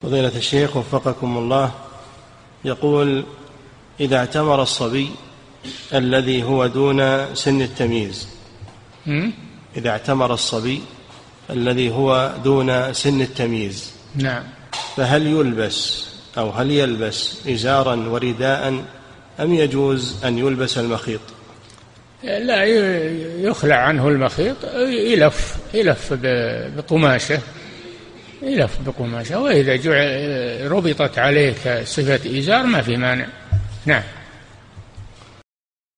فضيلة الشيخ وفقكم الله، يقول: إذا اعتمر الصبي الذي هو دون سن التمييز، إذا اعتمر الصبي الذي هو دون سن التمييز، نعم، فهل يلبس أو هل يلبس إزارا ورداء أم يجوز أن يلبس المخيط؟ لا، يخلع عنه المخيط، يلف بقماشة، وإذا ربطت عليه صفة إزار ما في مانع. نعم.